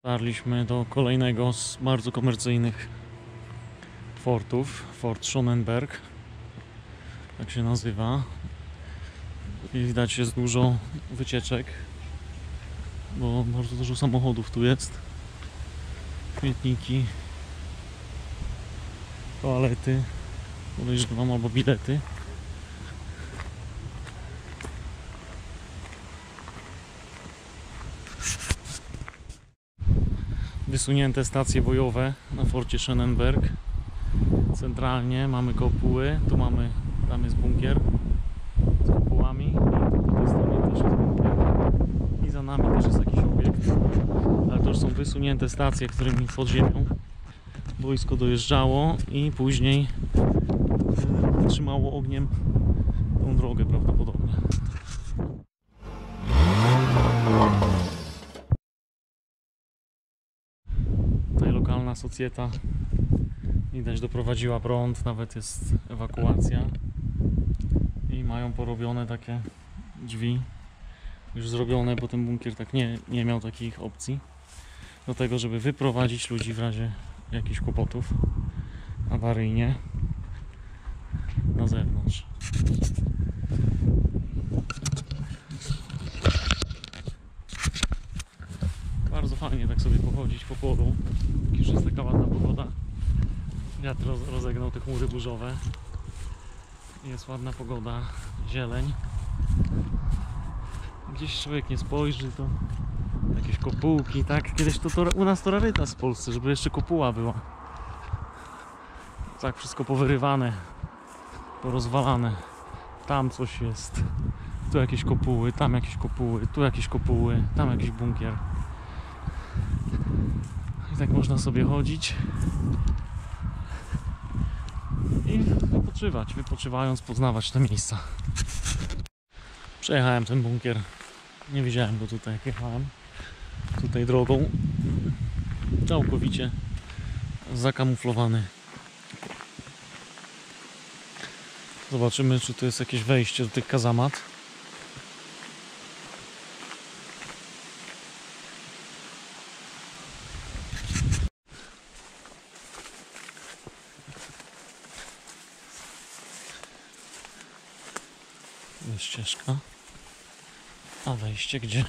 Dotarliśmy do kolejnego z bardzo komercyjnych fortów, Fort Schönenberg, tak się nazywa. I widać, jest dużo wycieczek, bo bardzo dużo samochodów tu jest. Śmietniki, toalety, podejrzewam, albo bilety. Wysunięte stacje bojowe na forcie Schönenberg. Centralnie mamy kopuły, tam jest bunkier z kopułami, po tej stronie też jest bunkier i za nami też jest jakiś obiekt, ale to już są wysunięte stacje, którymi pod ziemią wojsko dojeżdżało i później trzymało ogniem tą drogę prawdopodobnie. Tutaj lokalna socjeta, widać, doprowadziła prąd, nawet jest ewakuacja i mają porobione takie drzwi już zrobione, bo ten bunkier tak nie miał takich opcji do tego, żeby wyprowadzić ludzi w razie jakichś kłopotów awaryjnie na zewnątrz. Bardzo fajnie tak sobie pochodzić po polu, już jest taka ładna pogoda. Wiatr rozegnał te chmury burzowe. Jest ładna pogoda, zieleń. Gdzieś człowiek nie spojrzy, to jakieś kopułki, tak? Kiedyś to u nas to rarytas w Polsce, żeby jeszcze kopuła była. Tak wszystko powyrywane, porozwalane. Tam coś jest. Tu jakieś kopuły, tam jakieś kopuły, tu jakieś kopuły, tam jakiś bunkier. I tak można sobie chodzić i wypoczywając, poznawać te miejsca. Przejechałem ten bunkier, nie widziałem go tutaj, jak jechałem tutaj drogą, całkowicie zakamuflowany. Zobaczymy, czy tu jest jakieś wejście do tych kazamat. Jest ścieżka, a wejście gdzie?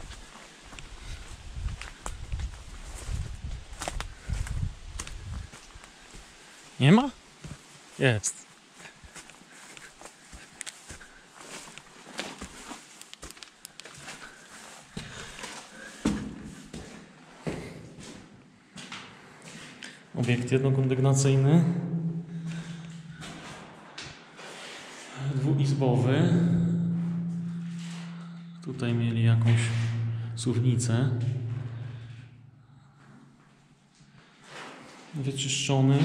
Nie ma? Jest. Obiekt jednokondygnacyjny, dwuizbowy. Tutaj mieli jakąś suwnicę. Wyczyszczony.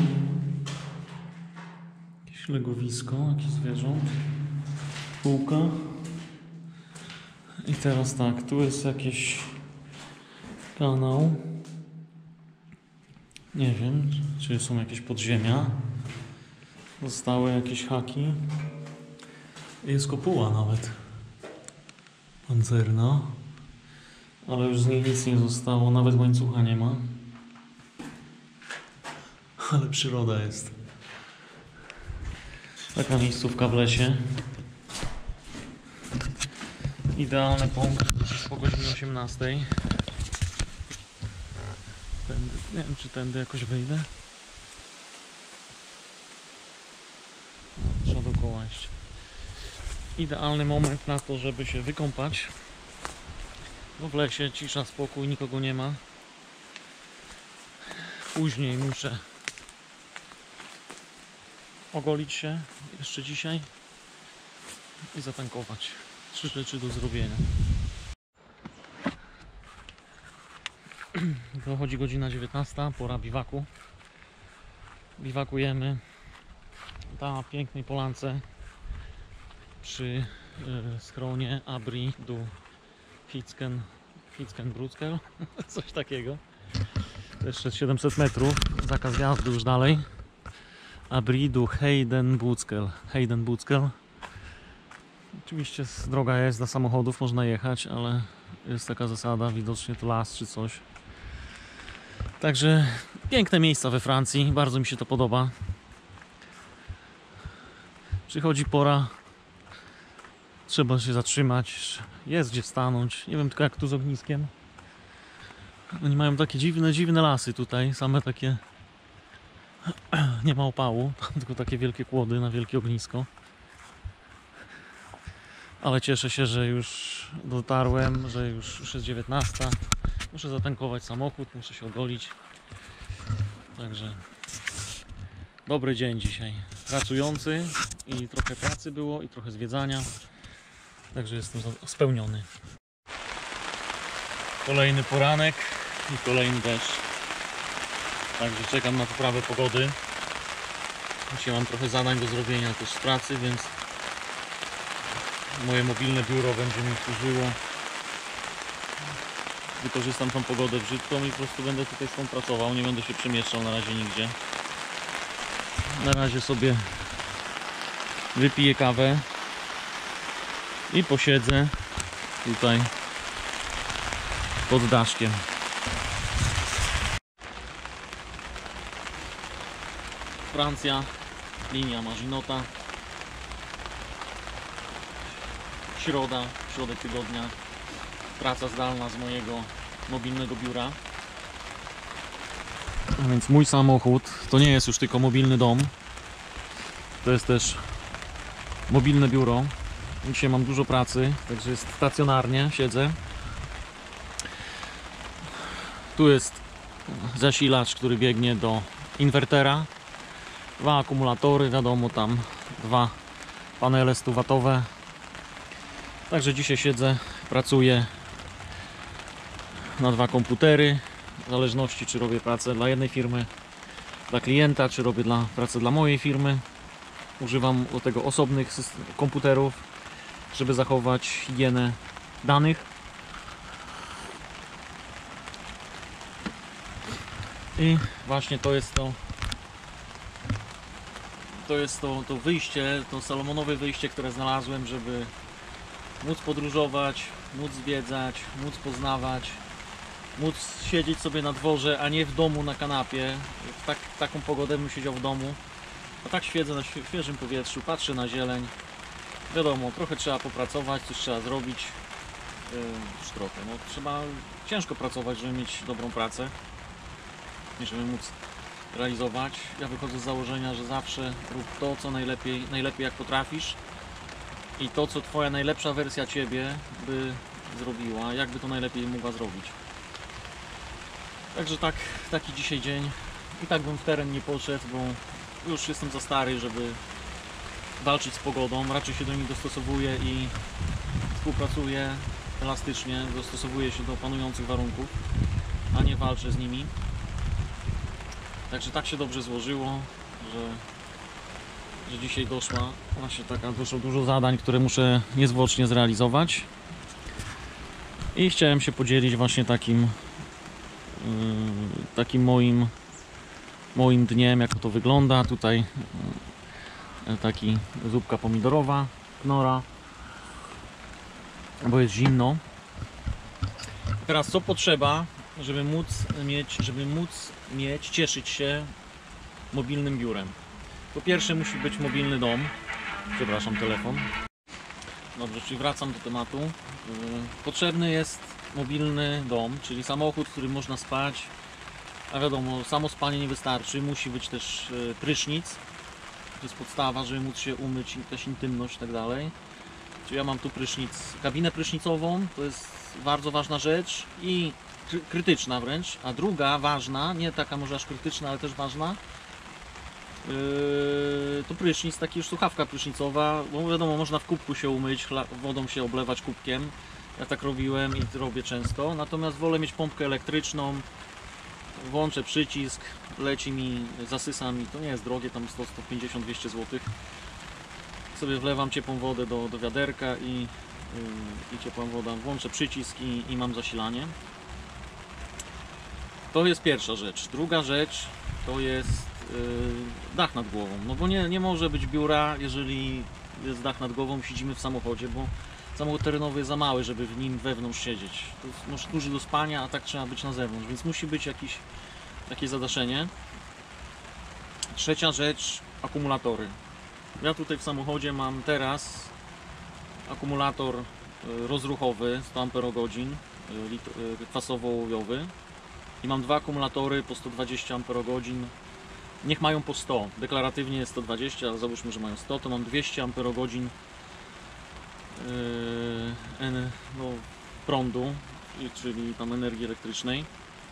Jakieś legowisko, jakieś zwierząt. Półka. I teraz tak, tu jest jakiś kanał. Nie wiem, czy są jakieś podziemia. Zostały jakieś haki. Jest kopuła nawet pancerna, ale już z niej nic nie zostało, nawet łańcucha nie ma. Ale przyroda jest. Taka miejscówka w lesie. Idealny punkt po godzinie 18. Tędy, nie wiem, czy tędy jakoś wyjdę. No, trzeba dookoła iść. Idealny moment na to, żeby się wykąpać. No w lesie cisza, spokój, nikogo nie ma. Później muszę ogolić się jeszcze dzisiaj i zatankować. 3 rzeczy do zrobienia. Dochodzi godzina 19, pora biwaku. Biwakujemy na pięknej polance przy schronie Abri du Fitzkenbrücke, coś takiego. Jeszcze 700 metrów, zakaz jazdy już dalej. Abri du Heidenbutzkel. Oczywiście droga jest dla samochodów, można jechać, ale jest taka zasada, widocznie to las czy coś. Także piękne miejsca we Francji, bardzo mi się to podoba. Przychodzi pora, trzeba się zatrzymać, jest gdzie stanąć. Nie wiem tylko jak tu z ogniskiem. Oni mają takie dziwne lasy tutaj, same takie, nie ma opału, tylko takie wielkie kłody na wielkie ognisko. Ale cieszę się, że już dotarłem, że już jest 19. Muszę zatankować samochód, muszę się ogolić. Także dobry dzień dzisiaj. Pracujący i trochę pracy było i trochę zwiedzania. Także jestem spełniony. Kolejny poranek i kolejny deszcz. Także czekam na poprawę pogody. Dzisiaj mam trochę zadań do zrobienia też z pracy, więc moje mobilne biuro będzie mi służyło. Wykorzystam tą pogodę brzydką i po prostu będę tutaj stąd pracował. Nie będę się przemieszczał na razie nigdzie. Na razie sobie wypiję kawę i posiedzę tutaj pod daszkiem. Francja, linia Maginota. Środek tygodnia. Praca zdalna z mojego mobilnego biura. A więc mój samochód to nie jest już tylko mobilny dom. To jest też mobilne biuro. Dzisiaj mam dużo pracy, także jest stacjonarnie, siedzę. Tu jest zasilacz, który biegnie do inwertera. 2 akumulatory, wiadomo, tam 2 panele 100W. Także dzisiaj siedzę, pracuję na 2 komputery. W zależności czy robię pracę dla jednej firmy, dla klienta, czy robię pracę dla mojej firmy. Używam do tego osobnych komputerów, żeby zachować higienę danych. I właśnie to jest to wyjście, to salomonowe wyjście, które znalazłem, żeby móc podróżować, móc zwiedzać, móc poznawać, móc siedzieć sobie na dworze, a nie w domu na kanapie. W taką pogodę bym siedział w domu. A tak siedzę na świeżym powietrzu, patrzę na zieleń. Wiadomo, trochę trzeba popracować, coś trzeba zrobić. Już trochę, no trzeba ciężko pracować, żeby mieć dobrą pracę i żeby móc realizować. Ja wychodzę z założenia, że zawsze rób to, co najlepiej jak potrafisz i to, co twoja najlepsza wersja ciebie by zrobiła, jakby to najlepiej mogła zrobić. Także taki dzisiaj dzień. I tak bym w teren nie poszedł, bo już jestem za stary, żeby walczyć z pogodą. Raczej się do nich dostosowuję i współpracuję elastycznie, dostosowuję się do panujących warunków, a nie walczę z nimi. Także tak się dobrze złożyło, że dzisiaj doszło dużo zadań, które muszę niezwłocznie zrealizować. I chciałem się podzielić właśnie takim moim dniem, jak to wygląda. Tutaj taki zupka pomidorowa, knora, bo jest zimno. Teraz co potrzeba, żeby móc cieszyć się mobilnym biurem? Po pierwsze musi być mobilny dom. Przepraszam, telefon. Dobrze, czyli wracam do tematu. Potrzebny jest mobilny dom, czyli samochód, w którym można spać. A wiadomo, samo spanie nie wystarczy, musi być też prysznic. To jest podstawa, żeby móc się umyć, też intymność i tak dalej. Czyli ja mam tu kabinę prysznicową, to jest bardzo ważna rzecz i krytyczna wręcz. A druga ważna, nie taka może aż krytyczna, ale też ważna, to prysznic, taki już słuchawka prysznicowa, bo wiadomo, można w kubku się umyć, wodą się oblewać kubkiem. Ja tak robiłem i robię często, natomiast wolę mieć pompkę elektryczną. Włączę przycisk, leci mi, zasysa mi, to nie jest drogie, tam 100, 150, 200 zł. Sobie wlewam ciepłą wodę do wiaderka i ciepła woda, włączę przycisk i mam zasilanie. To jest pierwsza rzecz. Druga rzecz to jest dach nad głową, no bo nie może być biura, jeżeli jest dach nad głową, siedzimy w samochodzie, bo samochód terenowy jest za mały, żeby w nim wewnątrz siedzieć. To jest może duży do spania, a tak trzeba być na zewnątrz, więc musi być jakiś takie zadaszenie. Trzecia rzecz, akumulatory. Ja tutaj w samochodzie mam teraz akumulator rozruchowy 100 Ah kwasowo-ołowiowy i mam dwa akumulatory po 120 Ah. Niech mają po 100, deklaratywnie jest 120, ale załóżmy, że mają 100, to mam 200 Ah no, prądu, czyli tam energii elektrycznej,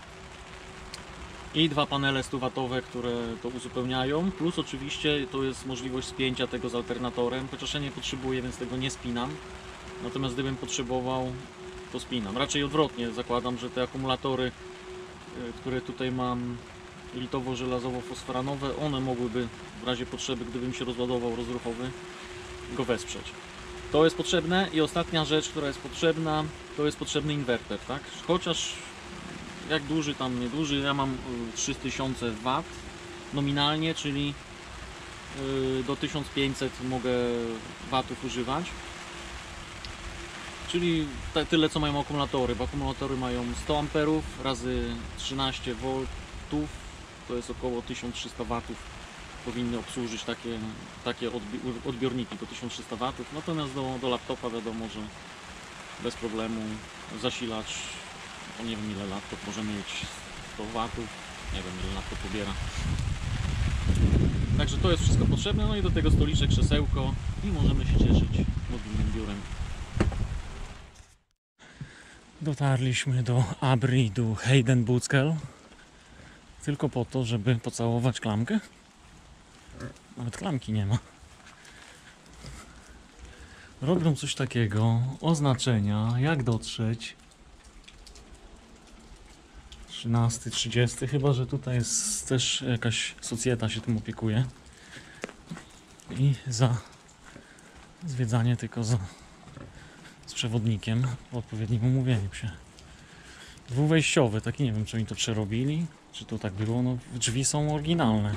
i dwa panele 100W, które to uzupełniają, plus oczywiście to jest możliwość spięcia tego z alternatorem, chociaż ja nie potrzebuję, więc tego nie spinam, natomiast gdybym potrzebował, to spinam. Raczej odwrotnie, zakładam, że te akumulatory, które tutaj mam litowo-żelazowo-fosforanowe, one mogłyby w razie potrzeby, gdybym się rozładował rozruchowy, go wesprzeć. To jest potrzebne. I ostatnia rzecz, która jest potrzebna, to jest potrzebny inwerter, tak? Chociaż jak duży, tam nieduży, ja mam 3000 W nominalnie, czyli do 1500 mogę watów używać. Czyli tyle, co mają akumulatory, bo akumulatory mają 100 amperów razy 13 V, to jest około 1300 watów. Powinny obsłużyć takie odbiorniki do 1300 watów. Natomiast do laptopa wiadomo, że bez problemu zasilacz, no nie wiem ile laptop może mieć, 100 watów, nie wiem ile laptop pobiera. Także to jest wszystko potrzebne, no i do tego stoliczek, krzesełko i możemy się cieszyć mobilnym biurem. Dotarliśmy do Abridu Heidenbutzkel tylko po to, żeby pocałować klamkę. Nawet klamki nie ma. Robią coś takiego, oznaczenia, jak dotrzeć. 13, 30, chyba że tutaj jest też jakaś socjeta się tym opiekuje. I za zwiedzanie tylko z przewodnikiem w odpowiednim umówieniu się. Dwuwejściowy, taki nie wiem, czy oni to przerobili, czy to tak było. No, drzwi są oryginalne.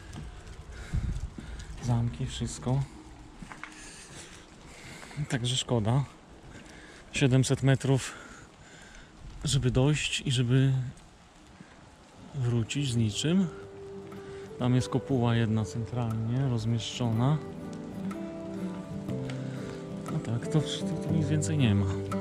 Zamki, wszystko. Także szkoda. 700 metrów, żeby dojść i żeby wrócić z niczym. Tam jest kopuła jedna centralnie rozmieszczona. No tak, to nic więcej nie ma.